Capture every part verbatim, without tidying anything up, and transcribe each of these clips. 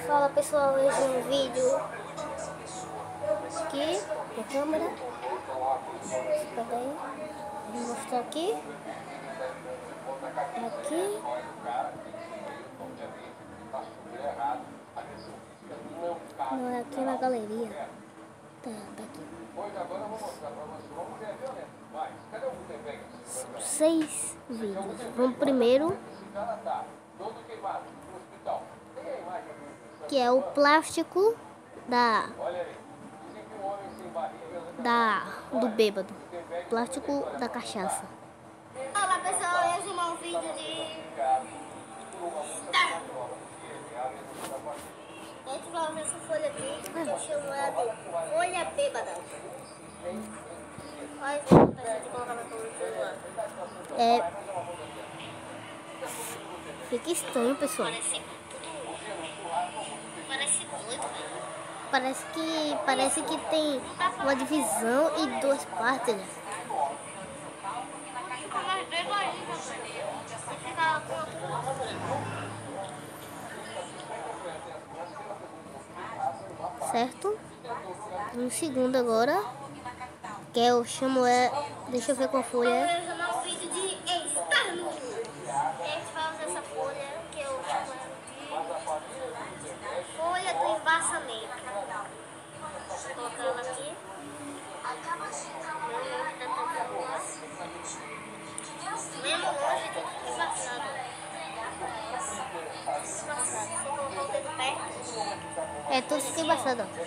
Fala pessoal, hoje é um vídeo aqui na câmera. Espera aí, vou mostrar aqui. Aqui. Não, é aqui na galeria. Tá, tá aqui. São seis vídeos. Vamos primeiro, que é o plástico da, da do bêbado, plástico da cachaça. Olá pessoal, eu vou filmar um vídeo de... Tá. A gente vai usar essa folha aqui, que eu chamo ela de folha bêbada. Olha, vou deixar de colocar na câmera do celular. É... Fica estranho, pessoal. Parece tudo... Parece doido, velho. Parece que, parece que tem uma divisão e duas partes, né? Fica mais bêbado ainda, velho. Você fica com tudo. Certo? Um segundo agora, que eu chamo é... Deixa eu ver qual folha é. Eu vou chamar um vídeo de externo. A gente vai usar essa folha, que eu chamo ela de folha do embaçamento. Vou colocar ela aqui. Meu longe da tela. Mesmo longe tem que ficar embaçado. Embaçado. Você colocou o dedo perto. É, tudo fica embaçado, ó.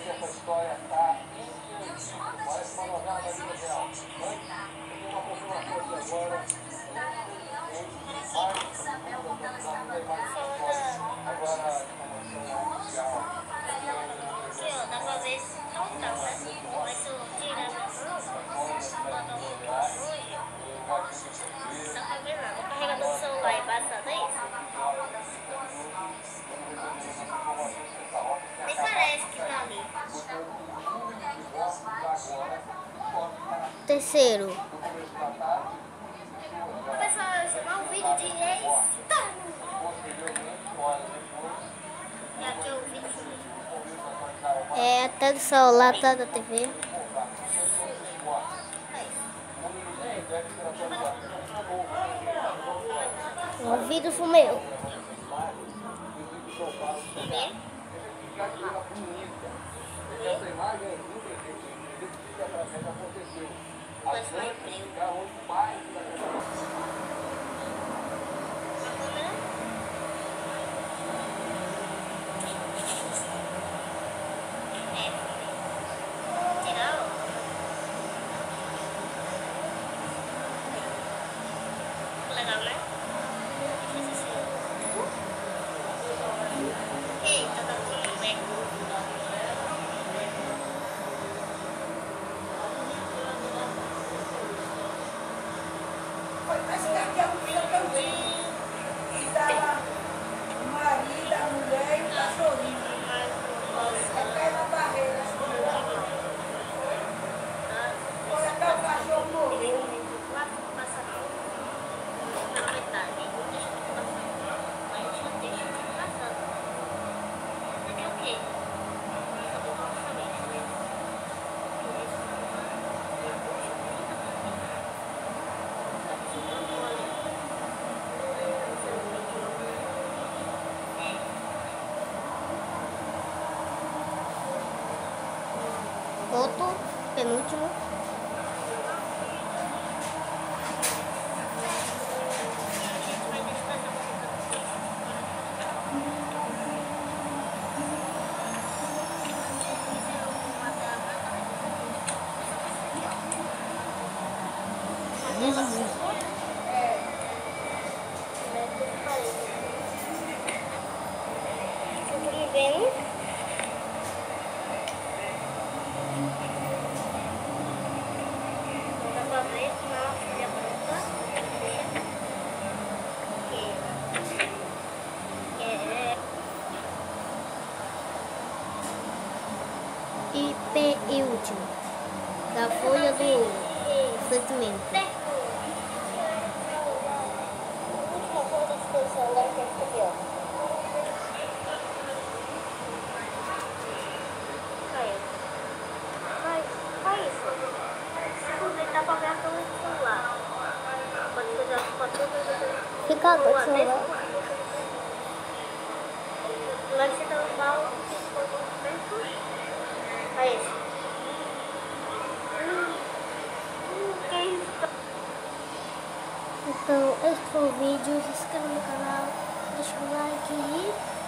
Aqui, ó, dá pra ver se não tá, né? Mas se eu tirar minha mão, botar o outro longe, não dá pra ver nada. O carregador do celular é embaçado, é isso? Nem parece que tá ali. Terceiro, Pessoal, eu vou chamar um vídeo de externo. E aqui é o vídeo. é até do celular, tá, da T V. O vídeo fumeu. Né? Mas vai emprego. Legal, né? Eita, tá com um eco. Mas daqui a um dia que eu vi, estava o marido, a mulher e o cachorrinho. É pé na barreira. Foi até o cachorro morreu. Lá passa pela metade. Deixa eu passar. Aí eu já deixo passando. Aqui é o quê? Só botar uma família, né? Outro, penúltimo. E P e último, da folha do sentimento. Última coisa da disposição, agora tem que ficar aqui, ó. Calma, Boa, celular. mesmo. Lá você tá no mal, olha esse. Hum, hum, que isso? Então, esse foi o vídeo. Se inscreva no canal, deixa o like e